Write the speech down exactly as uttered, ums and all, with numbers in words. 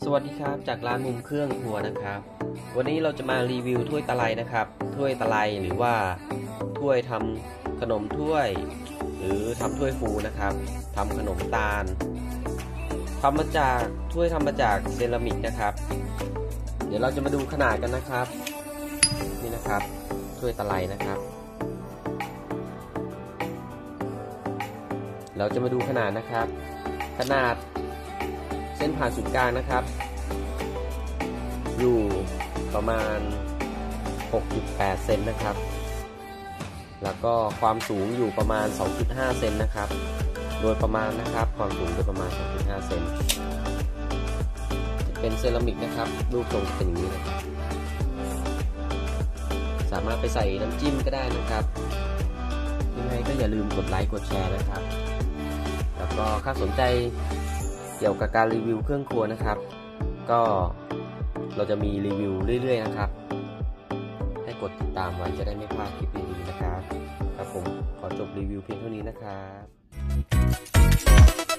สวัสดีครับจากร้านมุมเครื่องครัวนะครับวันนี้เราจะมารีวิวถ้วยตะไลนะครับถ้วยตะไลหรือว่าถ้วยทำขนมถ้วยหรือทำถ้วยฟูนะครับทำขนมตาลทำมาจากถ้วยทำมาจากเซรามิกนะครับเดี๋ยวเราจะมาดูขนาดกันนะครับนี่นะครับถ้วยตะไลนะครับเราจะมาดูขนาดนะครับขนาดเส้นผ่านศูนย์กลางนะครับอยู่ประมาณ หกจุดแปด เซนนะครับแล้วก็ความสูงอยู่ประมาณ สองจุดห้า เซนนะครับโดยประมาณนะครับความสูงโดยประมาณ สองจุดห้า เซนเป็นเซรามิกนะครับรูปทรงเป็นอย่างนี้นะครับสามารถไปใส่น้ำจิ้มก็ได้นะครับยังไงก็อย่าลืมกดไลค์กดแชร์นะครับแล้วก็ถ้าสนใจเกี่ยวกับการรีวิวเครื่องครัวนะครับก็เราจะมีรีวิวเรื่อยๆนะครับให้กดติดตามไว้จะได้ไม่พลาดคลิปดีๆนะครับครับผมขอจบรีวิวเพียงเท่านี้นะครับ